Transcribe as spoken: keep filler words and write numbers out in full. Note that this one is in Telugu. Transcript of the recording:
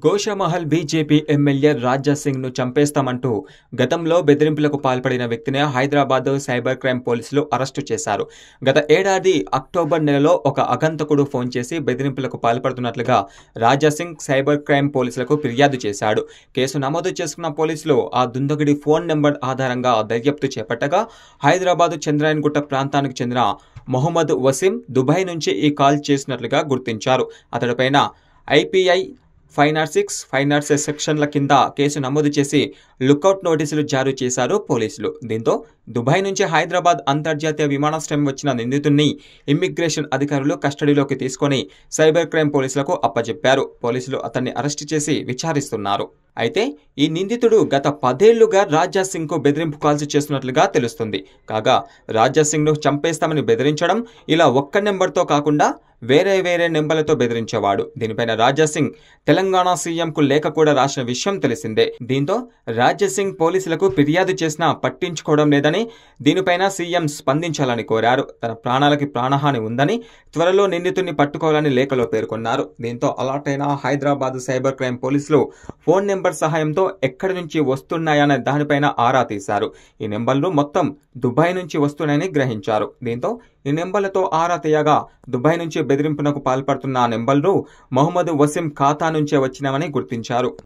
గోషామహల్ బీజేపీ ఎమ్మెల్యే రాజా సింగ్ ను చంపేస్తామంటూ గతంలో బెదిరింపులకు పాల్పడిన వ్యక్తిని హైదరాబాద్ సైబర్ క్రైమ్ పోలీసులు అరెస్టు చేశారు. గత ఏడాది అక్టోబర్ నెలలో ఒక అగంతకుడు ఫోన్ చేసి బెదిరింపులకు పాల్పడుతున్నట్లుగా రాజా సింగ్ సైబర్ క్రైమ్ పోలీసులకు ఫిర్యాదు చేశాడు. కేసు నమోదు చేసుకున్న పోలీసులు ఆ దుండగుడి ఫోన్ నెంబర్ ఆధారంగా దర్యాప్తు చేపట్టగా హైదరాబాద్ చంద్రాయన్గుట్ట ప్రాంతానికి చెందిన మొహమ్మద్ వసీం దుబాయ్ నుంచి ఈ కాల్ చేసినట్లుగా గుర్తించారు. అతడిపైన ఐపీఐ five nought six five nought six సెక్షన్ల కింద కేసు నమోదు చేసి లుకౌట్ నోటీసులు జారీ చేశారు పోలీసులు. దీంతో దుబాయ్ నుంచి హైదరాబాద్ అంతర్జాతీయ విమానాశ్రయం వచ్చిన నిందితుడిని ఇమ్మిగ్రేషన్ అధికారులు కస్టడీలోకి తీసుకొని సైబర్ క్రైమ్ పోలీసులకు అప్పజెప్పారు. పోలీసులు అతన్ని అరెస్టు చేసి విచారిస్తున్నారు. అయితే ఈ నిందితుడు గత పదేళ్లుగా రాజా సింగ్ కు బెదిరింపు కాల్స్ చేస్తున్నట్లుగా తెలుస్తుంది. కాగా రాజా సింగ్ ను చంపేస్తామని బెదిరించడం, ఇలా ఒక్క నెంబర్తో కాకుండా వేరే వేరే నెంబర్లతో బెదిరించేవాడు. దీనిపైన రాజా సింగ్ తెలంగాణ సీఎం కు లేఖ కూడా రాసిన విషయం తెలిసిందే. దీంతో రాజా సింగ్ పోలీసులకు ఫిర్యాదు చేసినా పట్టించుకోవడం లేదని, దీనిపైన సీఎం స్పందించాలని కోరారు. తన ప్రాణాలకి ప్రాణహాని ఉందని, త్వరలో నిందితుడిని పట్టుకోవాలని లేఖలో పేర్కొన్నారు. దీంతో అలర్ట్ అయిన హైదరాబాద్ సైబర్ క్రైమ్ పోలీసులు ఫోన్ నెంబర్ సహాయంతో ఎక్కడి నుంచి వస్తున్నాయనే దానిపైన ఆరా తీశారు. ఈ నెంబర్లు మొత్తం దుబాయ్ నుంచి వస్తున్నాయని గ్రహించారు. దీంతో ఈ నెంబర్లతో ఆరా తీయగా దుబాయ్ నుంచి బెదిరింపునకు పాల్పడుతున్న ఆ నెంబర్లు మొహమ్మద్ వసీం ఖాతా నుంచే వచ్చినామని గుర్తించారు.